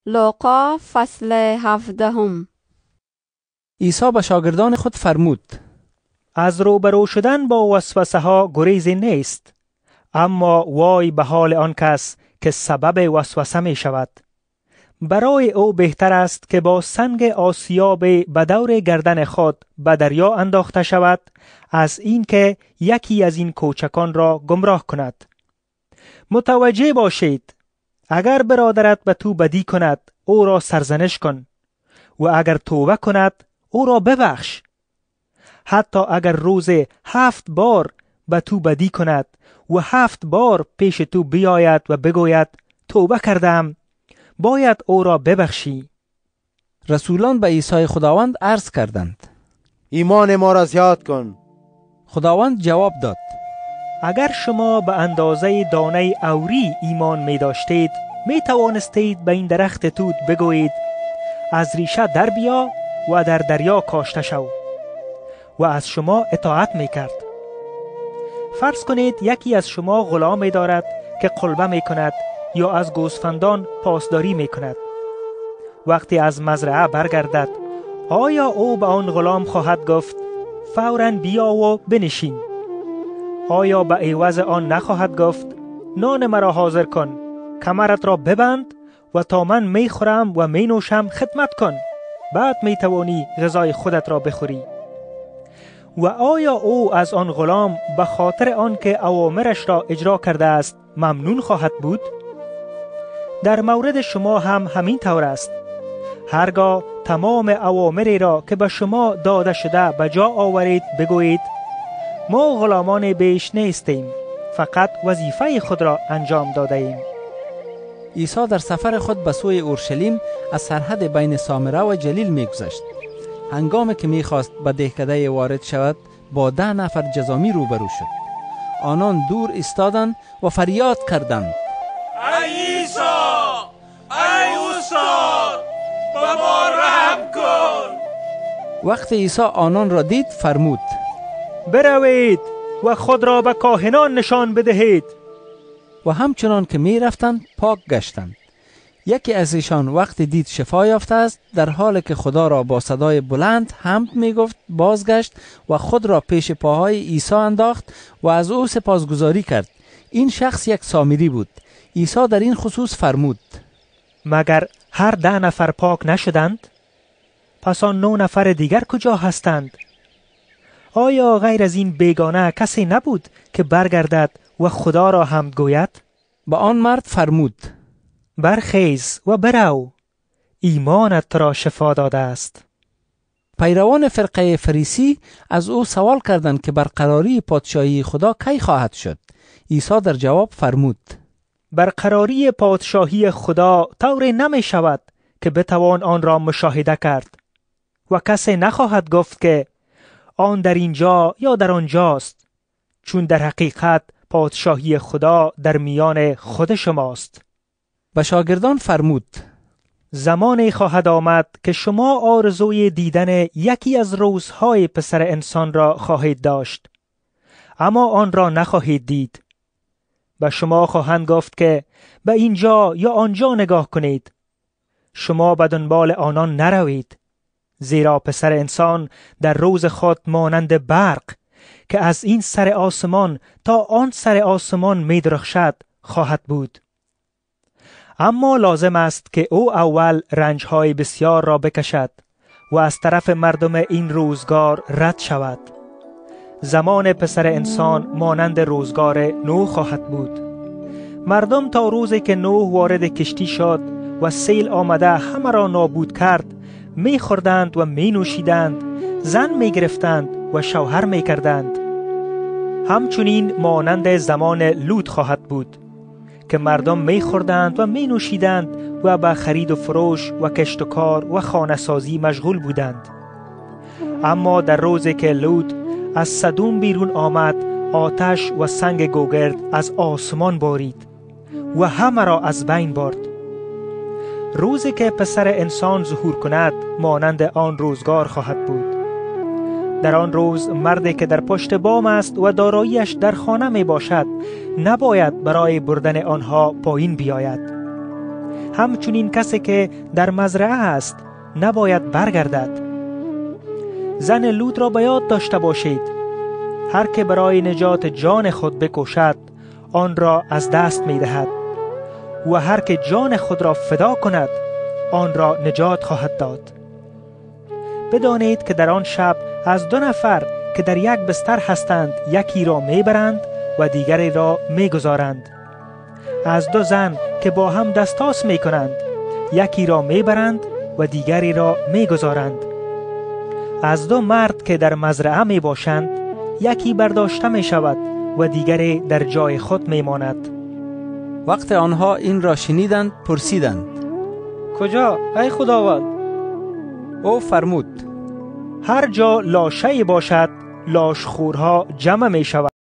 لوقا فصل 17. عیسی به شاگردان خود فرمود: از روبرو شدن با وسوسه ها گریزی نیست، اما وای به حال آن کس که سبب وسوسه می شود. برای او بهتر است که با سنگ آسیاب به دور گردن خود به دریا انداخته شود از این که یکی از این کوچکان را گمراه کند. متوجه باشید، اگر برادرت به تو بدی کند او را سرزنش کن و اگر توبه کند او را ببخش. حتی اگر روز 7 بار به تو بدی کند و 7 بار پیش تو بیاید و بگوید توبه کردم، باید او را ببخشی. رسولان به عیسی خداوند عرض کردند: ایمان ما را زیاد کن. خداوند جواب داد: اگر شما به اندازه دانه اوری ایمان می داشتید، می توانستید به این درخت توت بگویید از ریشه در بیا و در دریا کاشته شو و از شما اطاعت می کرد. فرض کنید یکی از شما غلامی دارد که قلبه می کند یا از گوسفندان پاسداری می کند. وقتی از مزرعه برگردد، آیا او به آن غلام خواهد گفت فوراً بیا و بنشین؟ آیا به عوض آن نخواهد گفت نان مرا حاضر کن، کمرت را ببند و تا من می خورم و می نوشم خدمت کن، بعد می توانی غذای خودت را بخوری؟ و آیا او از آن غلام به خاطر آن که اوامرش را اجرا کرده است ممنون خواهد بود؟ در مورد شما هم همین طور است. هرگاه تمام اوامری را که به شما داده شده به جا آورید بگویید ما غلامان بیش نیستیم، فقط وظیفه خود را انجام داده ایم. عیسی در سفر خود به سوی اورشلیم از سرحد بین سامره و جلیل می گذشت. هنگامی که می خواست به دهکده وارد شود با 10 نفر جزامی روبرو شد. آنان دور ایستادند و فریاد کردند: ای عیسی، ای استاد، به ما رحم کن. وقتی عیسی آنان را دید فرمود: بروید و خود را به کاهنان نشان بدهید. و همچنان که می رفتند پاک گشتند. یکی از ایشان وقتی دید شفا یافته است، در حالی که خدا را با صدای بلند حمد می گفت بازگشت و خود را پیش پاهای عیسی انداخت و از او سپاسگزاری کرد. این شخص یک سامری بود. عیسی در این خصوص فرمود: مگر هر 10 نفر پاک نشدند؟ پس آن 9 نفر دیگر کجا هستند؟ آیا غیر از این بیگانه کسی نبود که برگردد و خدا را حمد گوید؟ با آن مرد فرمود: برخیز و برو، ایمانت تو را شفا داده است. پیروان فرقه فریسی از او سوال کردند که برقراری پادشاهی خدا کی خواهد شد؟ عیسی در جواب فرمود: برقراری پادشاهی خدا طوری نمی شود که بتوان آن را مشاهده کرد و کسی نخواهد گفت که آن در اینجا یا در آنجاست، چون در حقیقت پادشاهی خدا در میان خود شماست. به شاگردان فرمود: زمانی خواهد آمد که شما آرزوی دیدن یکی از روزهای پسر انسان را خواهید داشت، اما آن را نخواهید دید. به شما خواهند گفت که به اینجا یا آنجا نگاه کنید. شما به دنبال آنان نروید، زیرا پسر انسان در روز خود مانند برق که از این سر آسمان تا آن سر آسمان می درخشد خواهد بود. اما لازم است که او اول رنجهای بسیار را بکشد و از طرف مردم این روزگار رد شود. زمان پسر انسان مانند روزگار نوح خواهد بود. مردم تا روزی که نوح وارد کشتی شد و سیل آمده همه را نابود کرد می خوردند و می نوشیدند، زن می گرفتند و شوهر می کردند. همچنین مانند زمان لوط خواهد بود که مردم می خوردند و می نوشیدند و به خرید و فروش و کشت و کار و خانه سازی مشغول بودند. اما در روزی که لوط از سدوم بیرون آمد، آتش و سنگ گوگرد از آسمان بارید و همه را از بین برد. روزی که پسر انسان ظهور کند مانند آن روزگار خواهد بود. در آن روز مردی که در پشت بام است و داراییش در خانه می باشد نباید برای بردن آنها پایین بیاید. همچنین کسی که در مزرعه است نباید برگردد. زن لوط را به یاد داشته باشید. هر که برای نجات جان خود بکوشد آن را از دست می دهد و هر که جان خود را فدا کند آن را نجات خواهد داد. بدانید که در آن شب از 2 نفر که در یک بستر هستند یکی را می برند و دیگری را می گذارند. از 2 زن که با هم دستاس می کنند یکی را می برند و دیگری را می گذارند. از 2 مرد که در مزرعه می باشند یکی برداشته می شود و دیگری در جای خود می ماند. وقت آنها این را شنیدند پرسیدند: کجا ای خداوند؟ او فرمود: هر جا لاشه‌ای باشد لاشخورها جمع می شود.